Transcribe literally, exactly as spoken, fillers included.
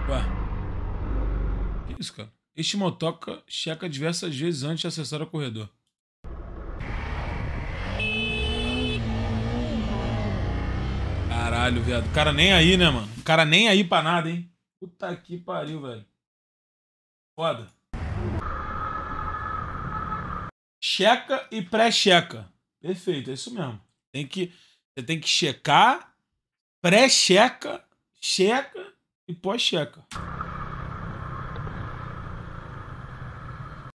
Ué. Que isso, cara? Este motoca checa diversas vezes antes de acessar o corredor. Caralho, viado. O cara nem aí, né, mano? O cara nem aí pra nada, hein? Puta que pariu, velho. Foda. Checa e pré-checa. Perfeito, é isso mesmo. Tem que, você tem que checar, pré-checa, checa e pós-checa.